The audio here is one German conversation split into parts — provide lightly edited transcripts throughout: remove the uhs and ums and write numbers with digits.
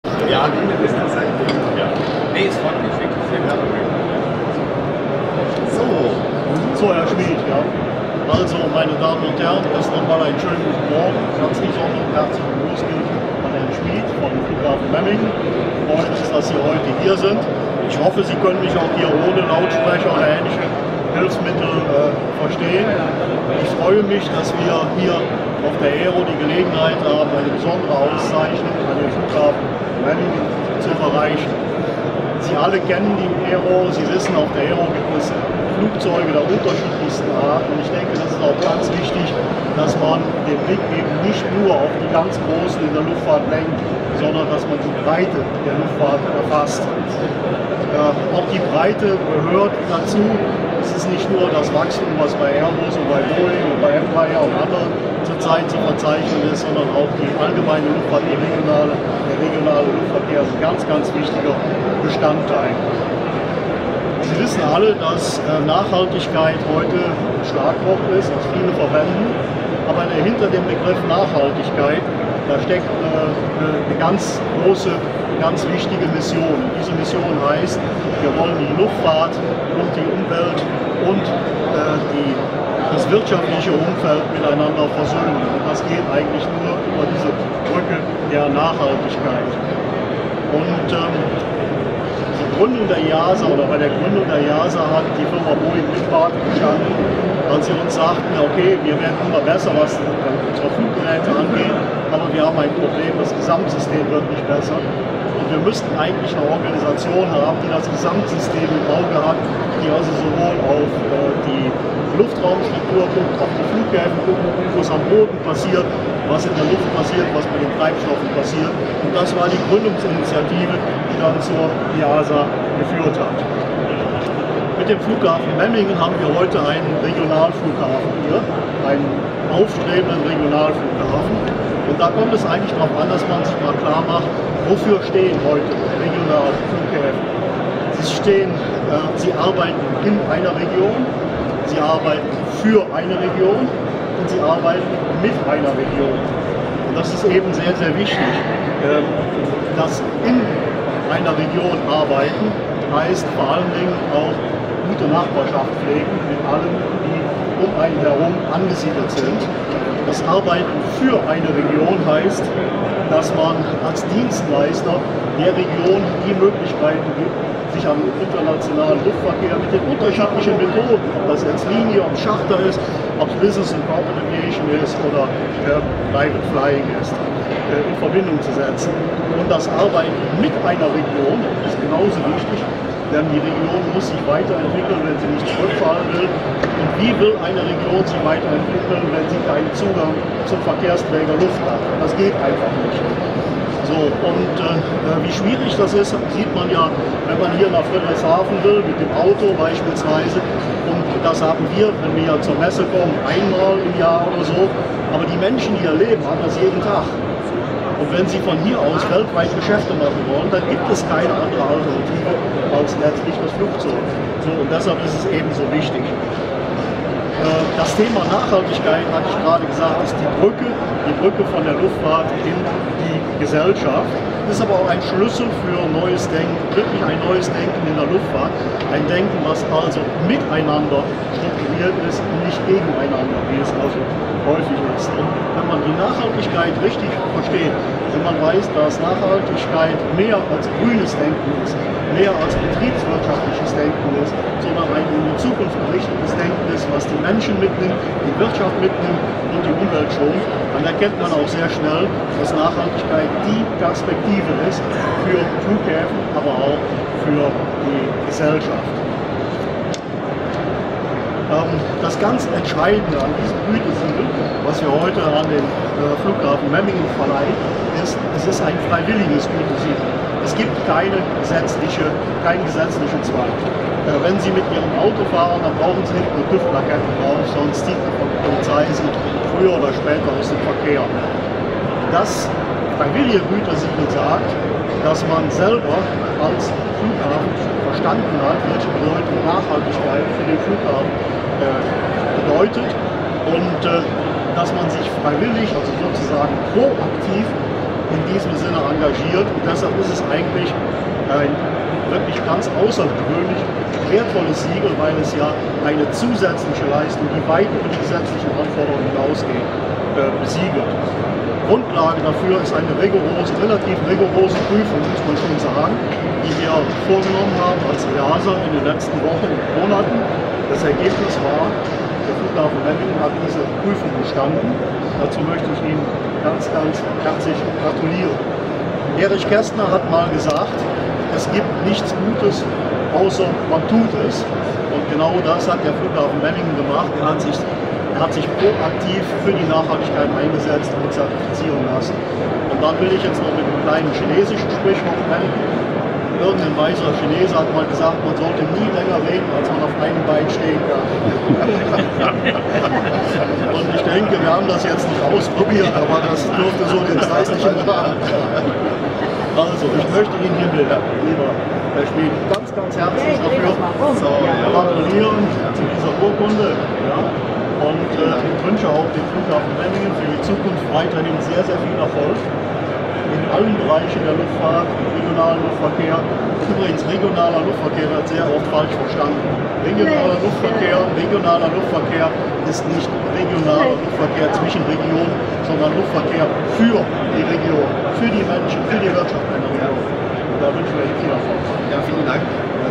Ja, ist das eigentlich. Ja. Nee, es freut mich wirklich sehr. So, Herr Schmid, ja. Also, meine Damen und Herren, erst nochmal einen schönen guten Morgen. Ganz besonders herzlichen Gruß gilt an Herrn Schmid vom Flughafen Memmingen. Freut uns, dass Sie heute hier sind. Ich hoffe, Sie können mich auch hier ohne Lautsprecher oder ähnliche Hilfsmittel verstehen. Ich freue mich, dass wir hier auf der Aero die Gelegenheit haben, eine besondere Auszeichnung an den Flughafen Memmingen zu erreichen. Sie alle kennen die Aero, Sie wissen, auf der Aero gibt es Flugzeuge der unterschiedlichsten Art. Und ich denke, das ist auch ganz wichtig, dass man den Blick eben nicht nur auf die ganz Großen in der Luftfahrt lenkt, sondern dass man die Breite der Luftfahrt erfasst. Auch die Breite gehört dazu. Es ist nicht nur das Wachstum, was bei Airbus und bei Boeing und bei Empire und anderen zurzeit zu verzeichnen ist, sondern auch die allgemeine Luftfahrt, der regionale Luftverkehr ist ein ganz, ganz wichtiger Bestandteil. Sie wissen alle, dass Nachhaltigkeit heute ein Schlagwort ist, das viele verwenden. Aber hinter dem Begriff Nachhaltigkeit, da steckt eine ganz große, ganz wichtige Mission. Diese Mission heißt, wir wollen die Luftfahrt und die Umwelt und das wirtschaftliche Umfeld miteinander versöhnen. Und das geht eigentlich nur über diese Brücke der Nachhaltigkeit. Und Gründung der IASA oder bei der Gründung der IASA hat die Firma Boeing Mitpart gestanden, als sie uns sagten, okay, wir werden immer besser, was unsere Fluggeräte angeht, aber wir haben ein Problem, das Gesamtsystem wird nicht besser. Und wir müssten eigentlich eine Organisation haben, die das Gesamtsystem im Auge hat, die also sowohl auf die Luftraumstruktur guckt, auf die Flughäfen guckt, was am Boden passiert, was in der Luft passiert, was mit den Treibstoffen passiert. Und das war die Gründungsinitiative, die dann zur IASA geführt hat. Mit dem Flughafen Memmingen haben wir heute einen Regionalflughafen hier, einen aufstrebenden Regionalflughafen. Und da kommt es eigentlich darauf an, dass man sich mal klar macht, wofür stehen heute Regionalflughäfen. Sie arbeiten in einer Region, sie arbeiten für eine Region und sie arbeiten mit einer Region. Und das ist eben sehr, sehr wichtig. Das in einer Region arbeiten heißt vor allen Dingen auch gute Nachbarschaft pflegen mit allen, die um einen herum angesiedelt sind. Das Arbeiten für eine Region heißt, dass man als Dienstleister der Region die Möglichkeiten gibt, sich am internationalen Luftverkehr mit den unterschiedlichen Methoden, ob das jetzt Linie und Charter ist, ob es Business and Corporate Aviation ist oder Private Flying ist, in Verbindung zu setzen. Und das Arbeiten mit einer Region ist genauso wichtig, denn die Region muss sich weiterentwickeln, wenn sie nicht zurückfallen will. Und wie will eine Region sich weiterentwickeln, wenn sie keinen Zugang zum Verkehrsträger Luft hat? Das geht einfach nicht. So, und wie schwierig das ist, sieht man ja, wenn man hier nach Friedrichshafen will, mit dem Auto beispielsweise. Und das haben wir, wenn wir zur Messe kommen, einmal im Jahr oder so. Aber die Menschen, die hier leben, haben das jeden Tag. Und wenn sie von hier aus weltweit Geschäfte machen wollen, dann gibt es keine andere Alternative als letztlich das Flugzeug. So, und deshalb ist es ebenso wichtig. Das Thema Nachhaltigkeit, hatte ich gerade gesagt, ist die Brücke von der Luftfahrt in die Gesellschaft. Das ist aber auch ein Schlüssel für neues Denken, wirklich ein neues Denken in der Luftfahrt. Ein Denken, was also miteinander strukturiert ist und nicht gegeneinander, wie es also häufig ist. Und wenn man die Nachhaltigkeit richtig versteht, wenn man weiß, dass Nachhaltigkeit mehr als grünes Denken ist, mehr als betriebswirtschaftliches Denken ist, sondern ein in die Zukunft gerichtetes Denken ist, was die Menschen mitnimmt, die Wirtschaft mitnimmt und die Umwelt schont, dann erkennt man auch sehr schnell, dass Nachhaltigkeit die Perspektive ist für Flughäfen, aber auch für die Gesellschaft. Das ganz Entscheidende an diesem Gütesiegel, was wir heute an den Flughafen Memmingen verleihen, ist, es ist ein freiwilliges Gütesiegel. Es gibt keinen gesetzlichen Zwang. Wenn Sie mit Ihrem Auto fahren, dann brauchen Sie nicht eine TÜV-Plakette drauf, sonst zieht die Polizei Sie früher oder später aus dem Verkehr. Das freiwillige Gütesiegel sagt, dass man selber als Flughafen verstanden hat, welche Bedeutung Nachhaltigkeit für den Flughafen bedeutet und dass man sich freiwillig, also sozusagen proaktiv, in diesem Sinne engagiert. Und deshalb ist es eigentlich ein wirklich ganz außergewöhnlich wertvolles Siegel, weil es ja eine zusätzliche Leistung, die weit über die gesetzlichen Anforderungen hinausgeht, besiegelt. Grundlage dafür ist eine relativ rigorose Prüfung, muss man schon sagen, die wir vorgenommen haben als EASA in den letzten Wochen und Monaten. Das Ergebnis war, der Flughafen Memmingen hat diese Prüfung bestanden. Dazu möchte ich Ihnen ganz, ganz herzlich gratulieren. Erich Kästner hat mal gesagt, es gibt nichts Gutes, außer man tut es. Und genau das hat der Flughafen Memmingen gemacht. Er hat sich proaktiv für die Nachhaltigkeit eingesetzt und zertifizieren lassen. Und dann will ich jetzt noch mit einem kleinen chinesischen Sprichwort enden. Irgendein weiser Chinese hat mal gesagt, man sollte nie länger reden, als man auf einem Bein stehen kann. Und ich denke, wir haben das jetzt nicht ausprobiert, aber das dürfte so den zeitlichen Rahmen. Also, ich möchte Ihnen hiermit, lieber Herr Schmid, ganz, ganz herzlich dafür gratulieren zu dieser Urkunde. Ja. Und ich wünsche auch dem Flughafen Memmingen für die Zukunft weiterhin sehr, sehr viel Erfolg in allen Bereichen der Luftfahrt, regionalen Luftverkehr. Übrigens, regionaler Luftverkehr wird sehr oft falsch verstanden. Regionaler Luftverkehr ist nicht regionaler Luftverkehr zwischen Regionen, sondern Luftverkehr für die Region, für die Menschen, für die Wirtschaft einer Region. Und da wünschen wir Ihnen viel Erfolg. Ja, vielen Dank.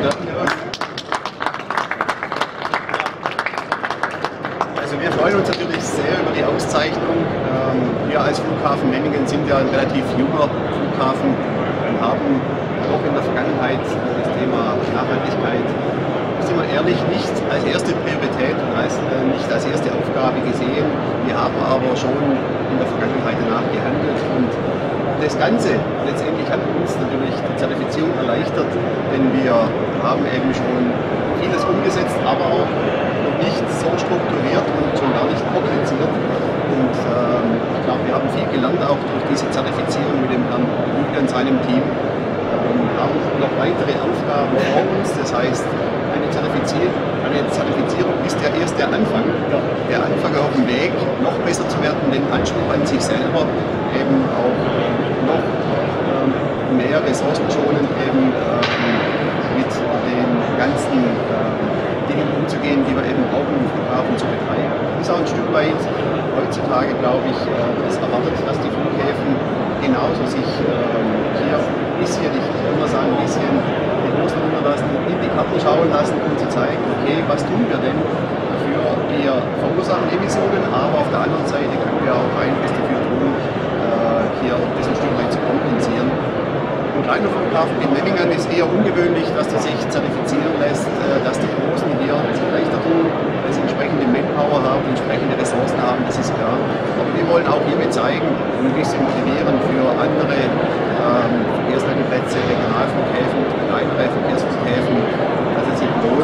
Also wir freuen uns natürlich sehr über die Auszeichnung. Wir als Flughafen Memmingen sind ja ein relativ junger Flughafen und haben doch in der Vergangenheit das Thema Nachhaltigkeit, sind wir ehrlich, nicht als erste Priorität und nicht als erste Aufgabe gesehen. Wir haben aber schon in der Vergangenheit danach gehandelt und das Ganze letztendlich hat uns natürlich die Zertifizierung erleichtert, denn wir haben eben schon vieles umgesetzt, aber auch noch nicht so strukturiert und schon gar nicht kompliziert. Und ich glaube, wir haben viel gelernt, auch durch diese Zertifizierung mit dem Herrn Lüge und seinem Team. Wir haben noch weitere Aufgaben vor uns, das heißt, eine Zertifizierung ist ja erst der Anfang auf dem Weg, noch besser zu werden, den Anspruch an sich selber, eben auch noch mehr ressourcenschonend eben mit den ganzen Dingen umzugehen, die wir eben brauchen, um den Flughafen zu betreiben. Das ist auch ein Stück weit heutzutage, glaube ich, ist erwartet, dass die Flughäfen genauso sich hier ein bisschen, ich würde mal sagen, ein bisschen den Hosen runterlassen, in die Karten schauen lassen, um zu zeigen, okay, was tun wir denn dafür? Wir verursachen Emissionen, aber auf der anderen Seite können wir auch einiges dafür tun, hier das ein Stück weit zu kompensieren. Ein kleiner Flughafen in Memmingen ist eher ungewöhnlich, dass der sich zertifizieren lässt, dass die Großen hier sich leichter tun, weil sie entsprechende Manpower haben, entsprechende Ressourcen haben, das ist klar. Aber wir wollen auch hiermit zeigen und ein bisschen motivieren für andere Verkehrslandeplätze, Regionalflughäfen, kleinere Verkehrsflughäfen, dass es sich lohnt,